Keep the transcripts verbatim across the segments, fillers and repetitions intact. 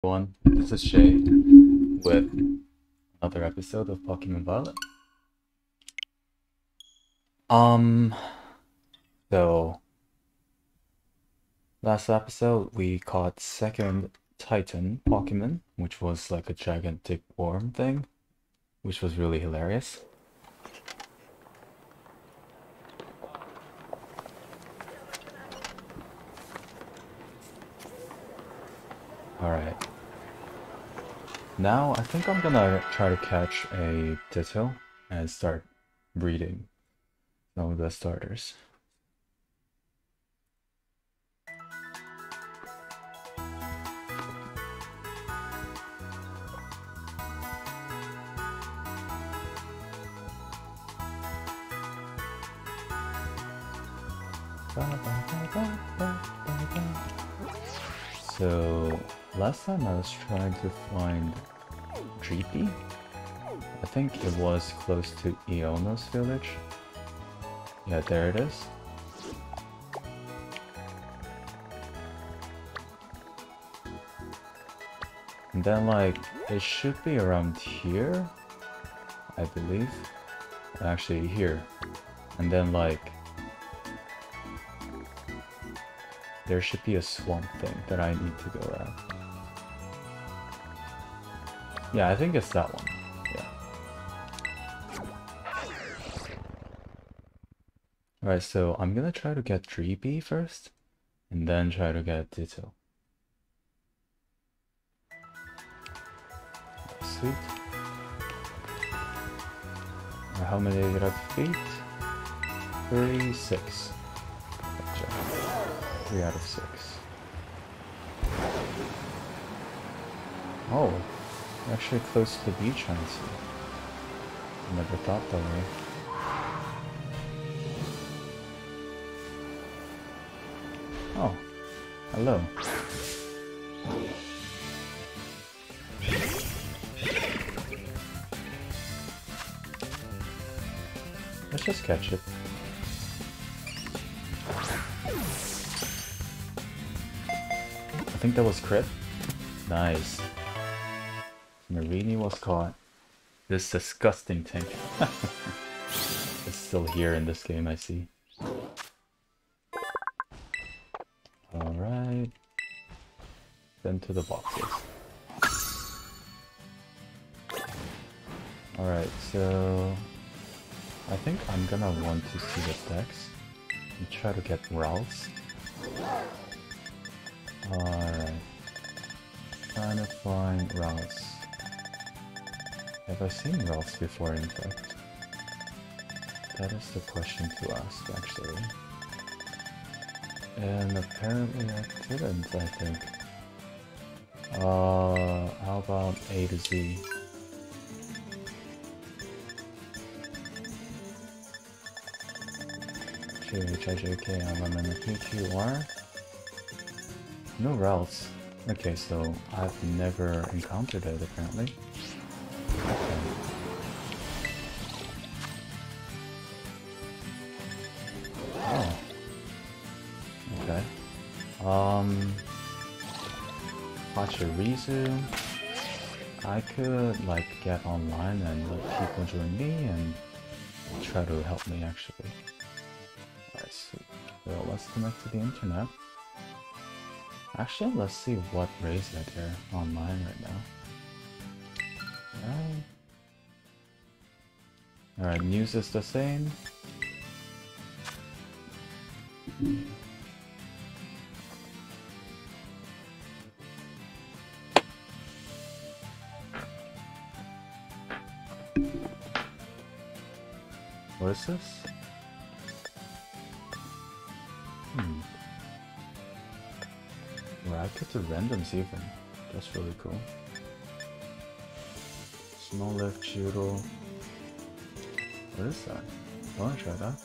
everyone, this is Shay with another episode of Pokemon Violet. Um, so last episode we caught second Titan Pokemon, which was like a gigantic worm thing, which was really hilarious. Alright. Now I think I'm gonna try to catch a Ditto and start breeding some of the starters. So last time I was trying to find Dreepy. I think it was close to Iono's village. Yeah, there it is. And then like, it should be around here, I believe. Actually here. And then like, there should be a swamp thing that I need to go around. Yeah, I think it's that one. Yeah. Alright, so I'm gonna try to get Dreepy first, and then try to get Ditto. Sweet. How many did I defeat? thirty-six. Gotcha. three out of six. Oh, actually close to the beach, I see. Never thought that way. Oh, hello. Let's just catch it. I think that was crit. Nice. Marini was caught. This disgusting tank. It's still here in this game, I see. Alright. Then to the boxes. Alright, so I think I'm gonna want to see the decks and try to get Ralts. Alright. Trying to find Ralts. Have I seen Ralts before, in fact? That is the question to ask, actually. And apparently I didn't, I think. Uh, how about A to Z? J H I J K L M N P Q R? No Ralts. Okay, so I've never encountered it, apparently. Okay. Oh. Okay. Um... Pachirisu. I could, like, get online and let people join me and try to help me, actually. Alright, so, so let's connect to the internet. Actually, let's see what race are there online right now. Alright. Alright, news is the same. What is this? Hmm. Racket to randoms even. That's really cool. Small left judo. What is that? I wanna try that.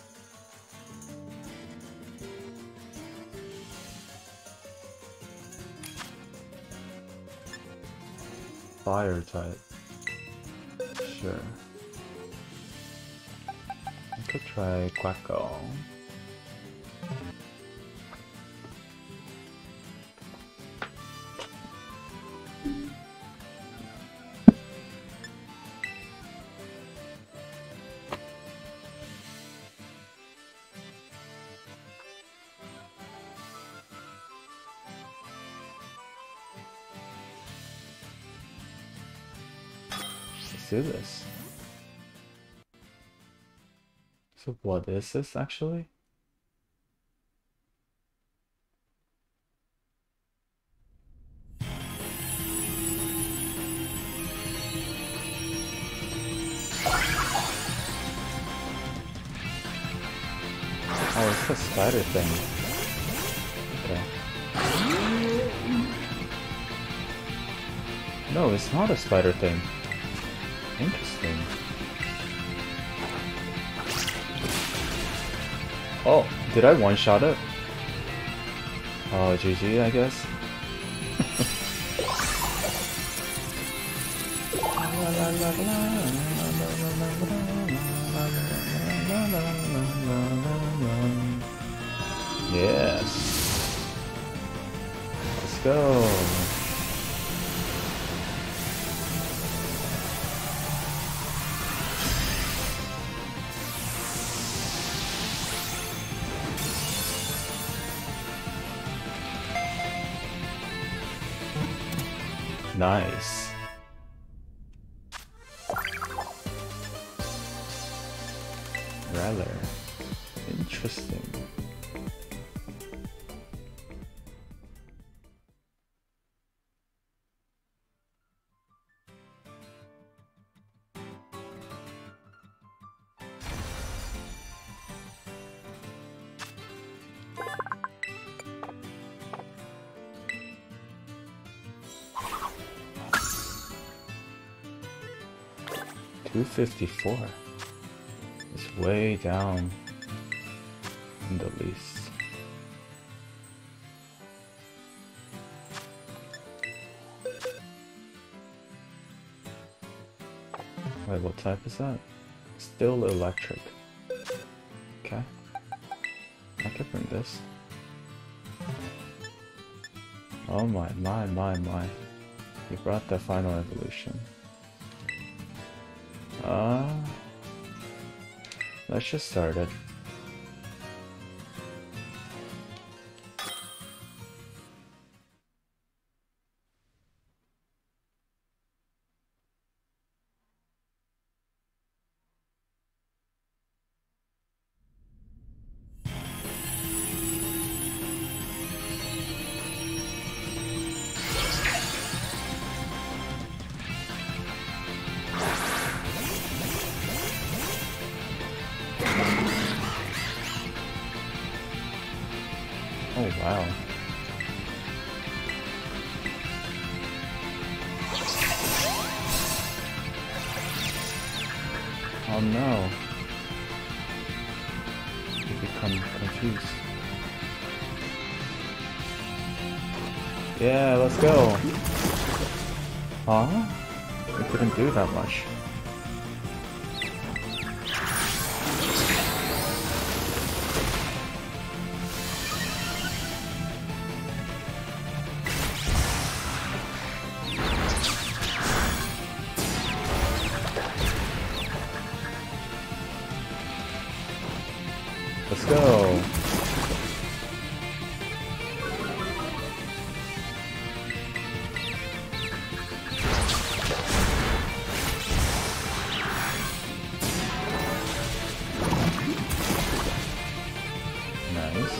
Fire type. Sure. I could try Quacko. Let's do this. So what is this actually? Oh, it's a spider thing. Okay. No, it's not a spider thing. Interesting. Oh, did I one-shot it? Oh, G G, I guess. Yes. Let's go. Nice. Rather interesting. two fifty-four. It's way down in the least. Wait, what type is that? Still electric. Okay. I could bring this. Oh my, my, my, my. You brought the final evolution. Uh, let's just start it. Oh wow. Oh no. You become confused. Yeah, let's go. Huh? We couldn't do that much. Let's go. Nice.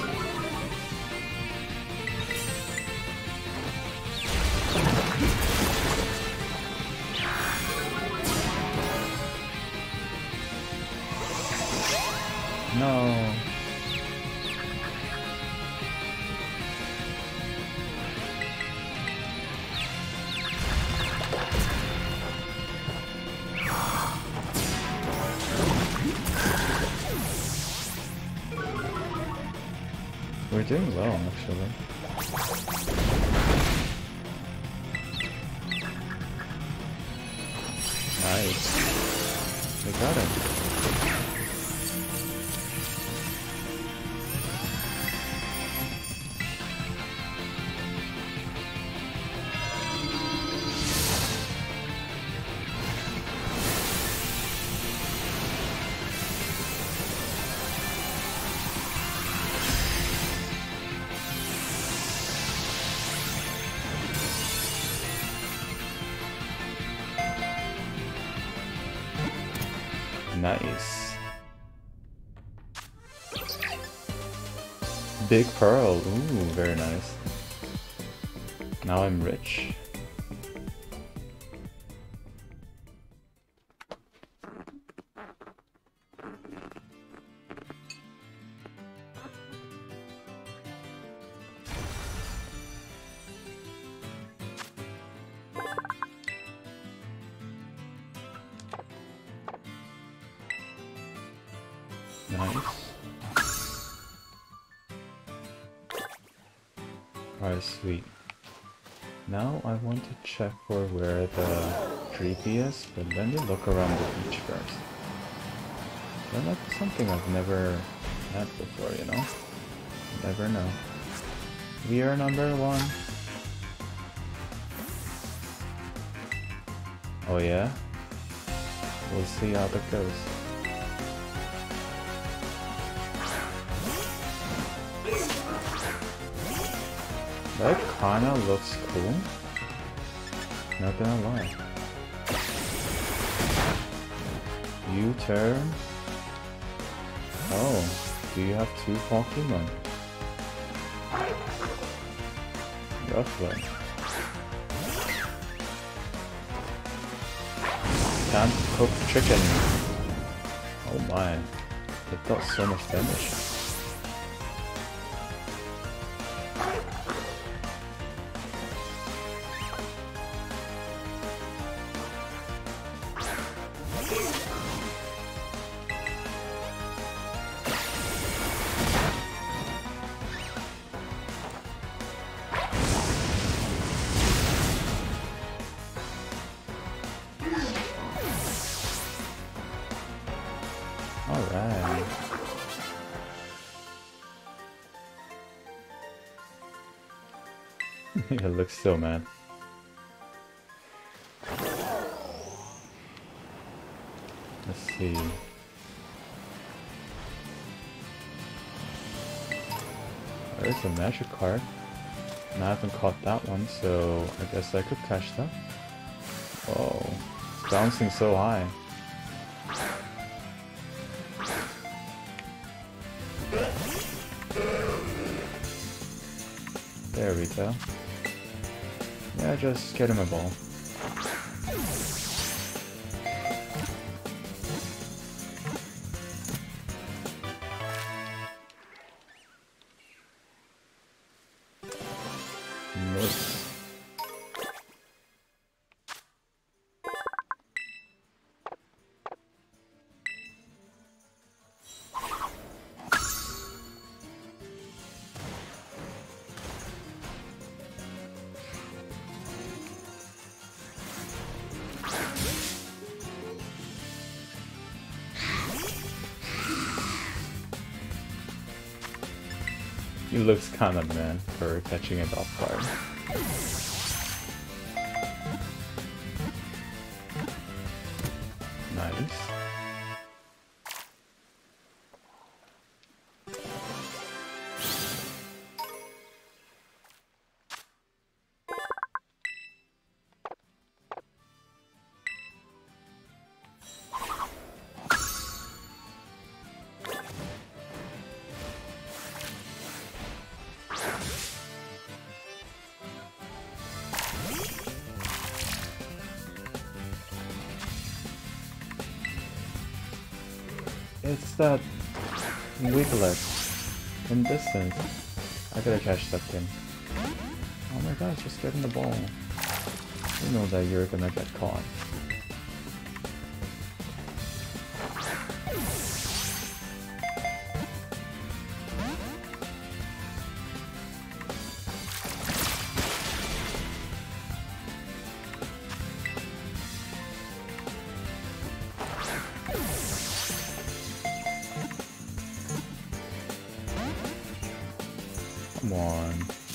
No. We're doing well, actually. Nice. We got it. Nice. Big pearl. Ooh, very nice. Now I'm rich. Alright, sweet. Now I want to check for where the Dreepy is, but let me look around the beach first. That might be something I've never had before, you know? You never know. We are number one. Oh yeah? We'll see how that goes. That kinda looks cool. Not gonna lie. U-turn. Oh, do you have two Pokemon? Roughly. Can't cook chicken. Oh my. It does so much damage. Alright. It looks so mad. Let's see. There's a magic card. And I haven't caught that one, so I guess I could catch that. Oh, it's bouncing so high. There we go. Yeah, just get him a ball. Miss. He looks kinda mad for catching it off guard. Nice. It's that Wiggler in distance. I gotta catch that thing. Oh my gosh, just getting the ball. You know that you're gonna get caught. Come on.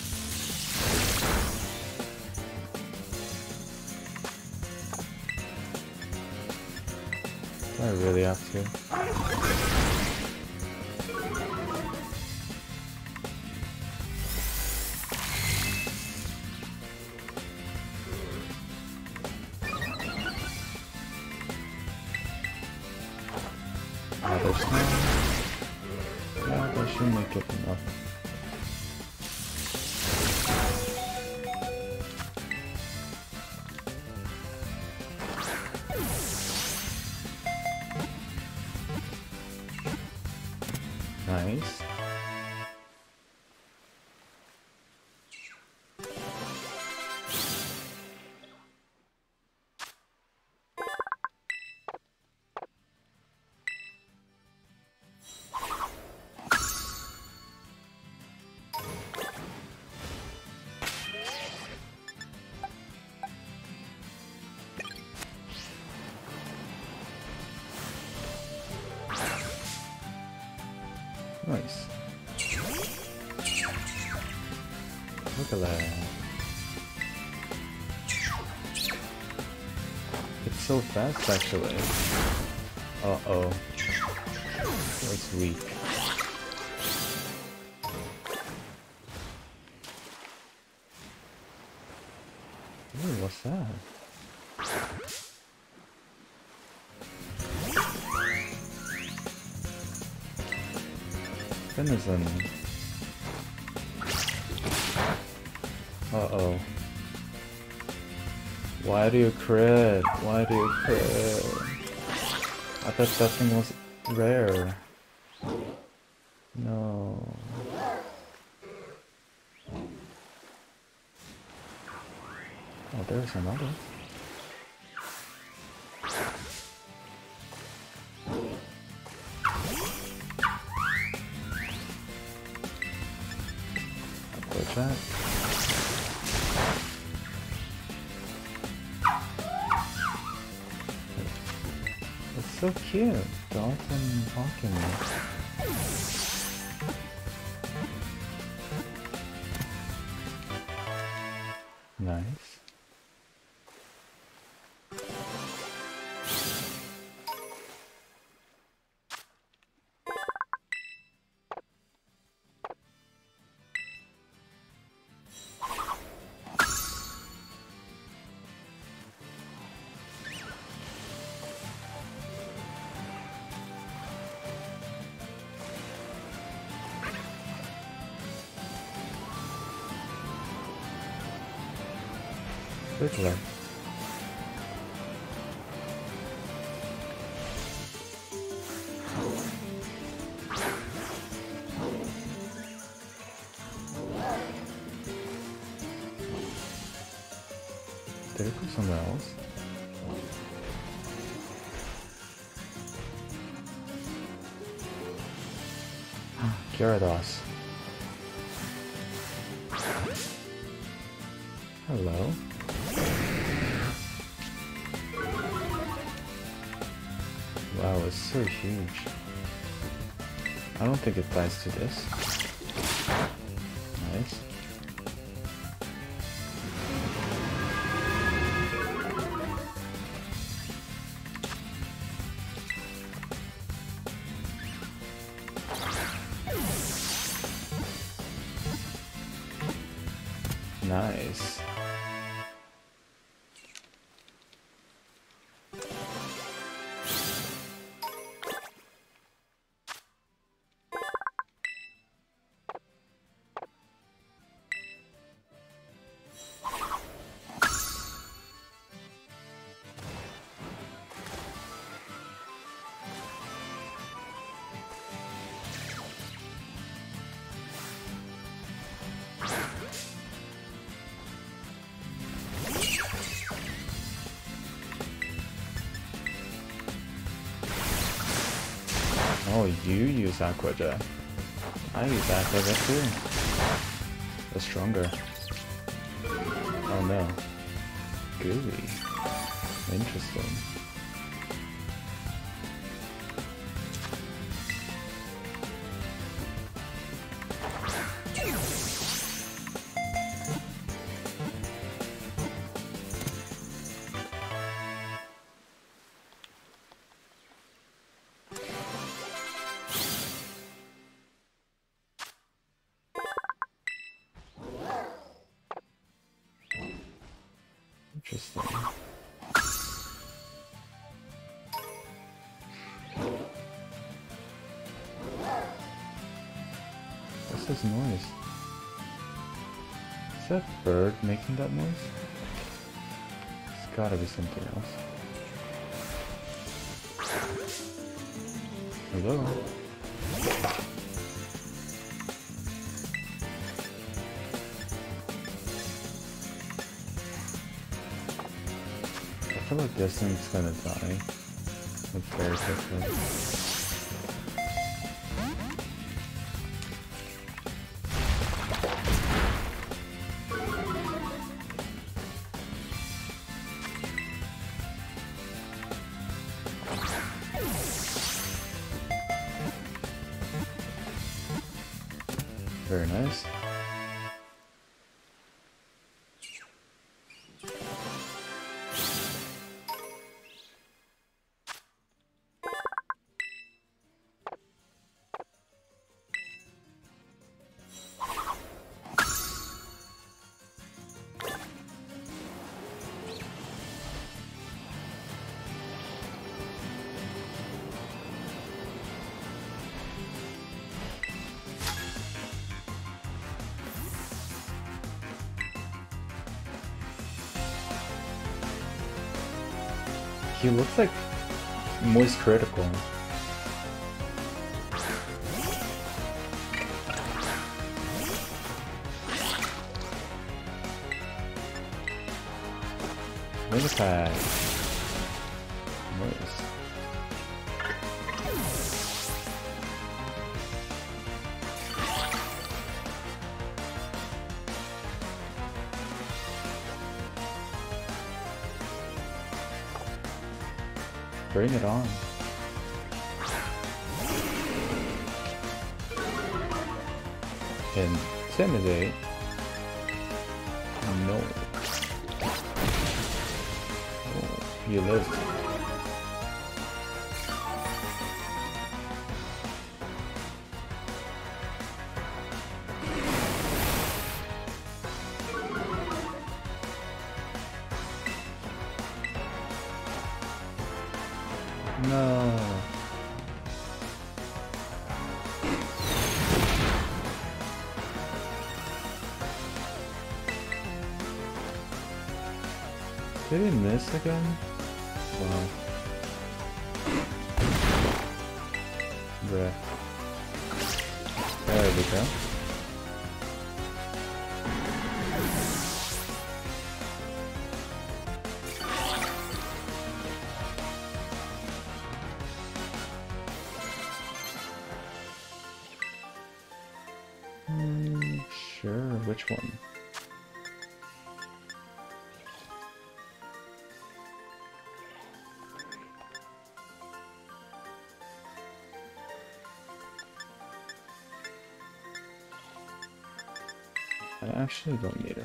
Do I really have to? Another snow. Yeah, that should make it enough. Nice. Nice. Look at that. It's so fast actually. Uh-oh. It's weak. Ooh, what's that? Venison. Uh-oh. Why do you crit? Why do you crit? I thought that thing was rare. No. Oh, there's another. That. It's so cute. Dolphin Pokemon. Nice. Fiddler. Did it go somewhere else? Gyarados. Hello. Wow, it's so huge. I don't think it dies to this. Nice. Nice. Oh, you use Aqua Jet. I use Aqua Jet too. But stronger. Oh no. Gooey. Interesting. Interesting. this noise? Is that bird making that noise? It's gotta be something else. Hello? I feel like this thing's gonna die. Like very quickly. Very nice. He looks like Moist Critical. Wing attack. Nice. Bring it on. Intimidate? No. Oh, you lived. No. Did he miss again? Wow. Bruh. There we go. Hmm, sure, which one? I actually don't need it.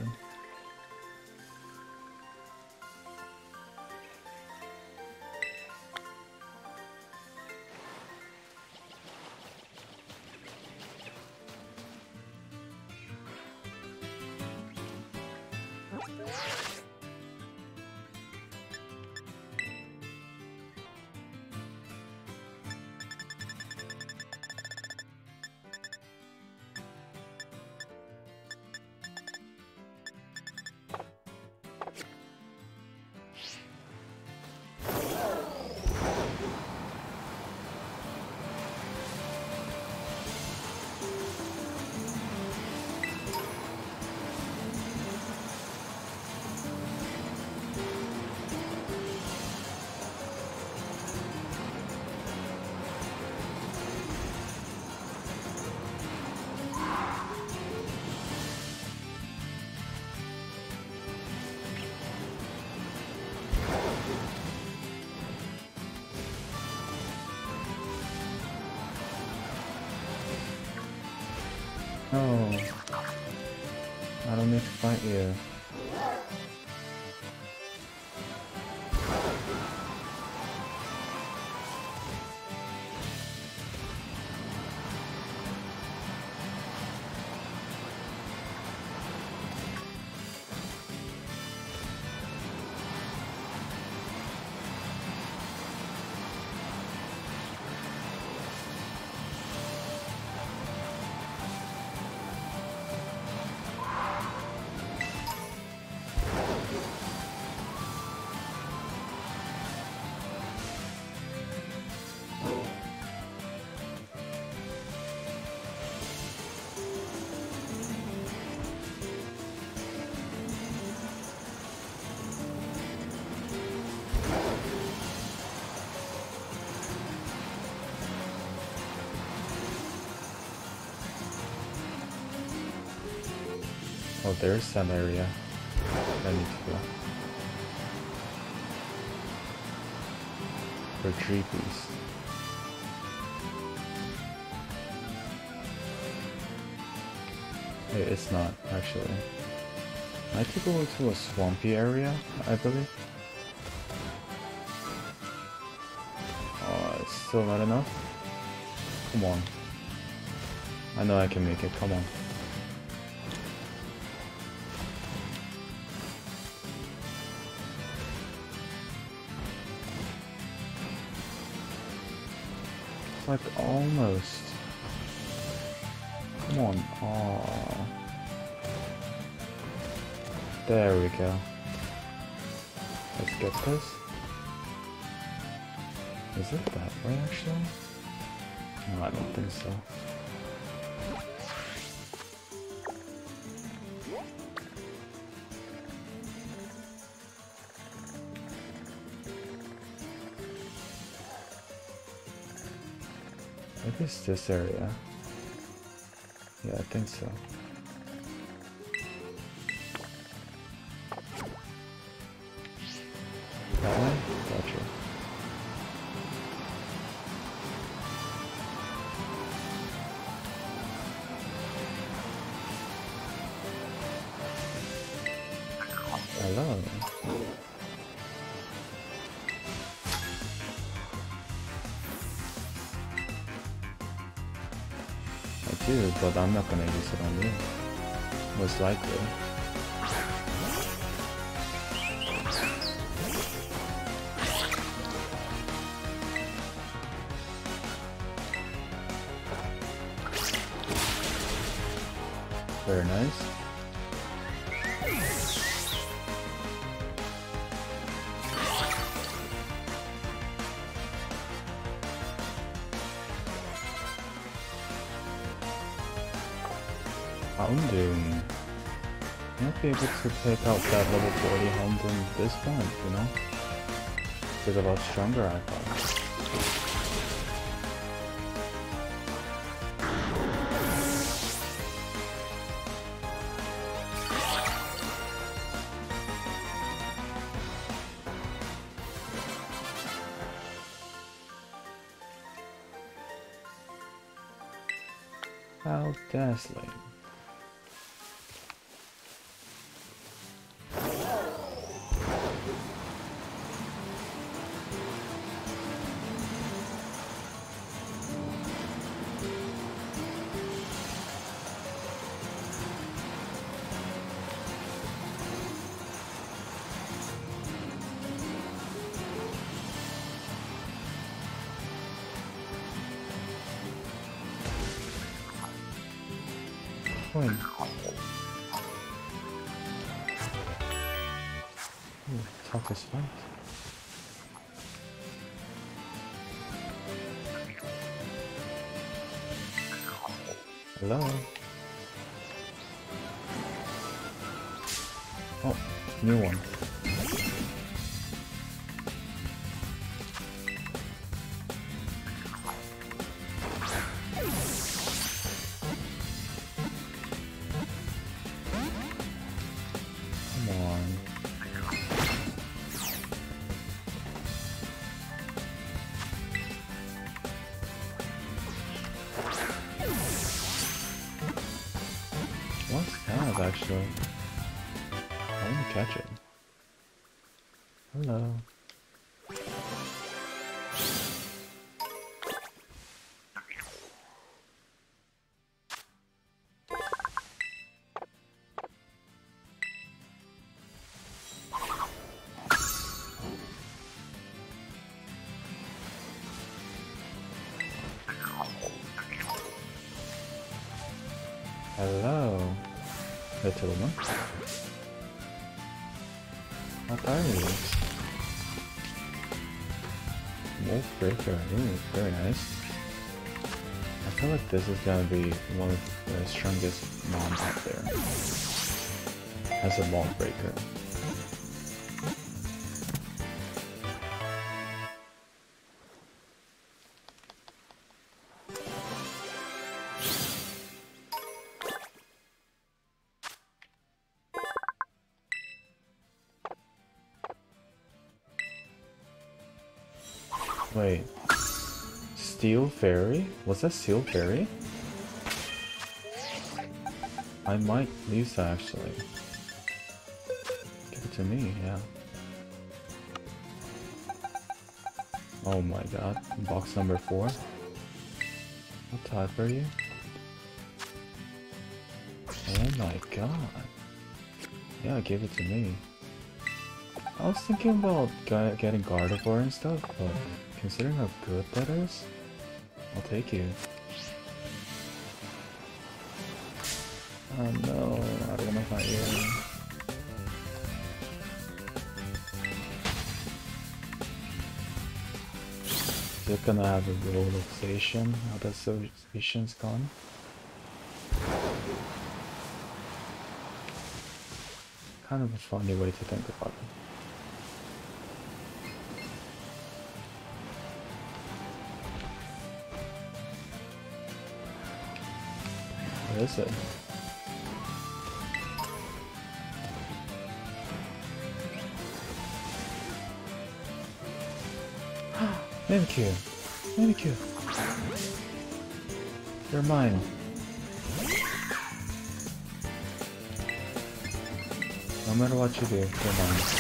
Oh, I don't need to fight you. Oh, there's some area I need to go. For tree piece. Hey, it's not, actually. I have to go into a swampy area, I believe. Oh, it's still not enough? Come on. I know I can make it, come on. It's like almost. Come on. Aww. There we go. Let's get this. Is it that way actually? No, I don't think so. Maybe it's this area. Yeah, I think so. That way? Gotcha. Hello. I do, but I'm not gonna use it on you. Most likely. Very nice. Houndoom. Might be able to take out that level forty Houndoom this time, you know? It's a lot stronger, I thought. How dazzling. Coin. Ooh, tough as fight. Hello. Oh, new one. Actually, I want to catch it. Hello. Hello. Little one. What are these? Wolf Breaker. Ooh, very nice. I feel like this is gonna be one of the strongest mobs out there. As a Wolf Breaker. Wait. Steel Fairy? Was that Steel Fairy? I might use that actually. Give it to me, yeah. Oh my god. Box number four. What type are you? Oh my god. Yeah, give it to me. I was thinking about getting Gardevoir and stuff, but considering how good that is, I'll take you. Oh no, I don't want to fight you. Is it gonna have a realization? Now that association's gone? Kind of a funny way to think about it. What is it? Mimikyu! Mimikyu! You're mine. No matter what you do, you're mine.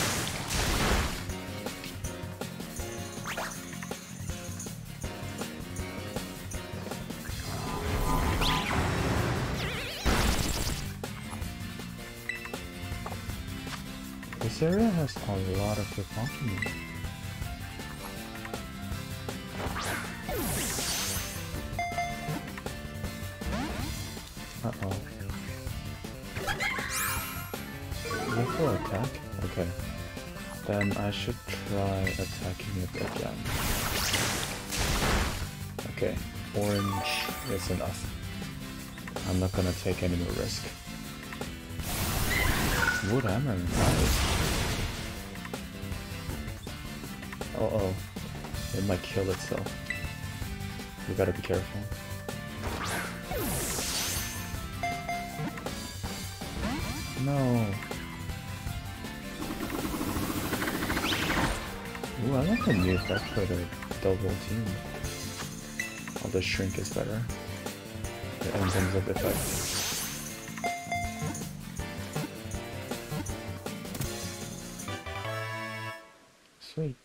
This area has a lot of good Pokemon. Uh-oh. Look for attack? Okay. Then I should try attacking it again. Okay, orange is enough. I'm not gonna take any more risk. Wood hammer, nice. Uh oh. It might kill itself. We gotta be careful. No. Ooh, I like the new effect for the double team. Oh, the shrink is better in terms of effect. Sweet.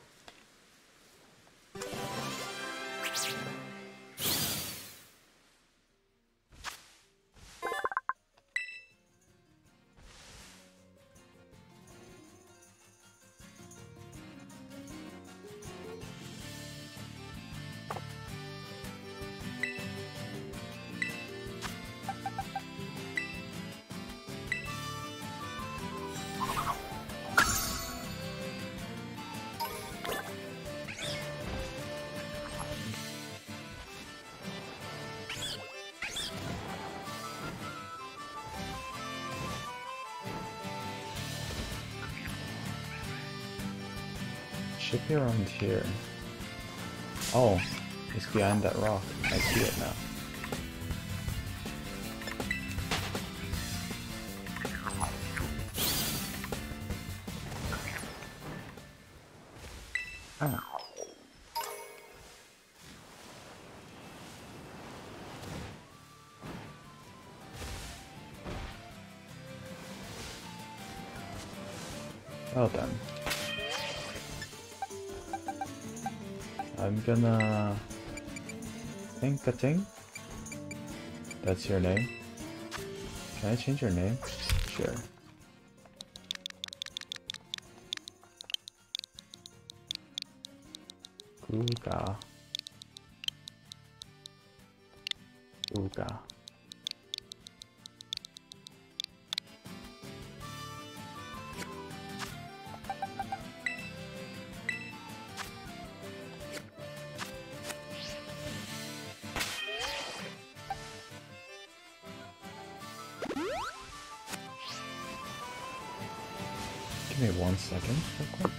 Should be around here. Oh, it's behind that rock. I see it now. Ah. Well then. I'm gonna think a thing. That's your name. Can I change your name? Sure. Guga. Guga. Give me one second, real quick.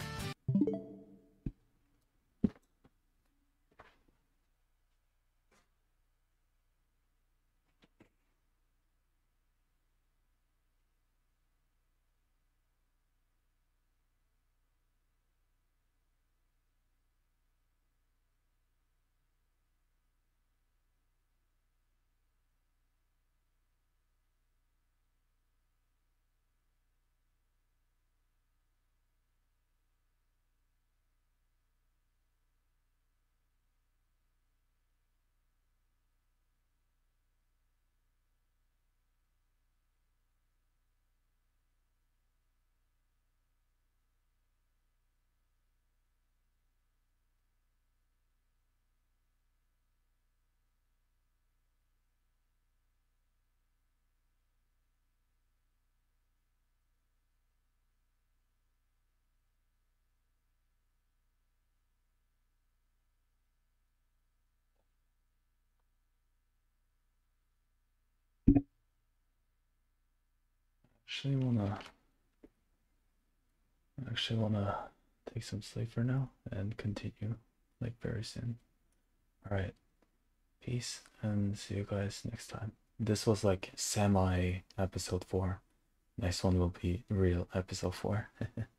actually wanna I actually wanna take some sleep for now and continue like very soon. Alright. Peace and see you guys next time. This was like semi episode four. Next one will be real episode four.